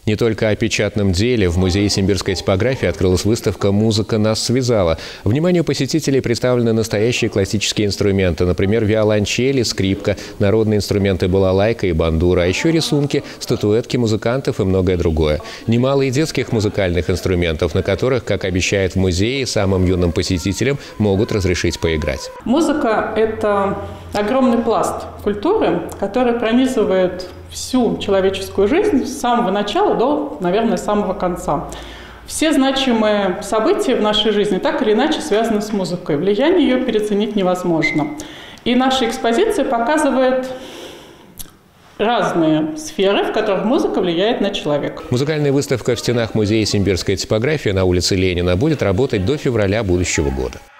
Не только о печатном деле. В Музее симбирской типографии открылась выставка «Музыка нас связала». Вниманию посетителей представлены настоящие классические инструменты. Например, виолончели, скрипка, народные инструменты балалайка и бандура, а еще рисунки, статуэтки музыкантов и многое другое. Немало и детских музыкальных инструментов, на которых, как обещает в музее, самым юным посетителям могут разрешить поиграть. Музыка – это огромный пласт культуры, который пронизывает всю человеческую жизнь с самого начала до, наверное, самого конца. Все значимые события в нашей жизни так или иначе связаны с музыкой. Влияние ее переоценить невозможно. И наша экспозиция показывает разные сферы, в которых музыка влияет на человека. Музыкальная выставка в стенах Музея симбирской типографии на улице Ленина будет работать до февраля будущего года.